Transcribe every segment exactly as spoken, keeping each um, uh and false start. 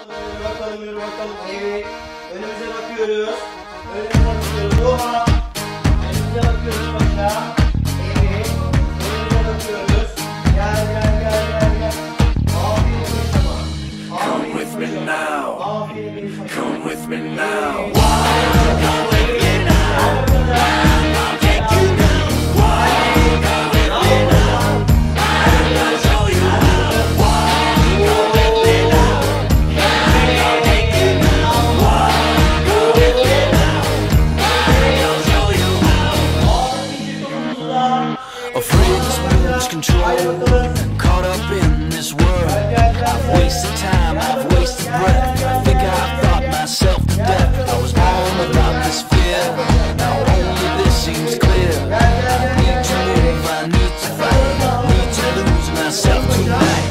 Yürü bakalım, yürü bakalım. Evet. Önümüze bakıyoruz. Önümüze bakıyoruz. Oha. Önümüze bakıyoruz bakalım. Evet. Önümüze bakıyoruz. Gel gel gel gel gel. Aferin sana. Come with me now. Aferin sana. Come with me now. Afraid to lose control, caught up in this world. I've wasted time, I've wasted breath. I think I've thought myself to death. I was born without this fear, now only this seems clear. I need to move, I need to fight, I need to lose myself tonight.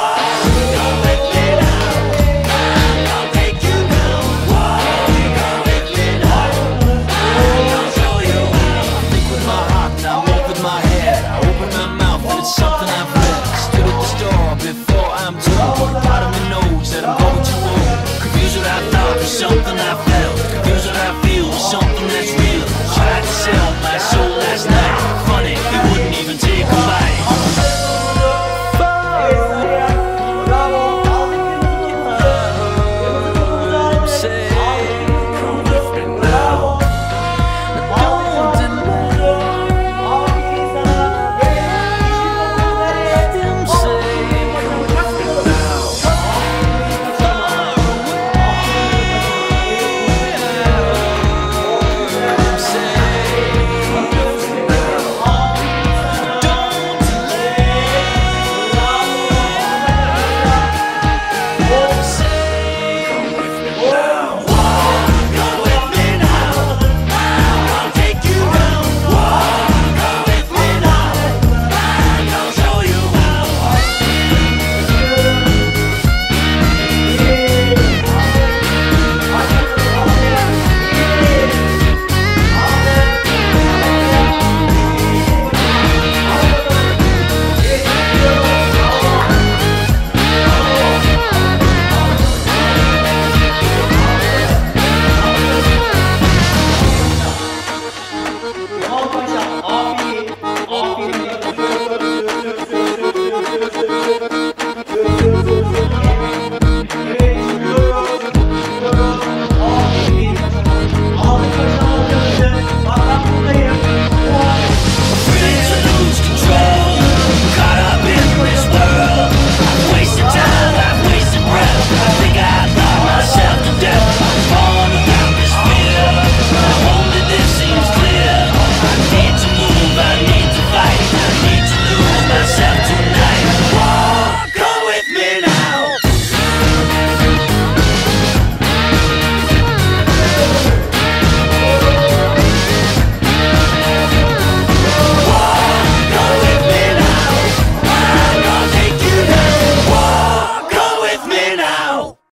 Something I've read, stood at the store before I'm told. Part of me knows that I'm going too old. Confused what I thought was something I felt.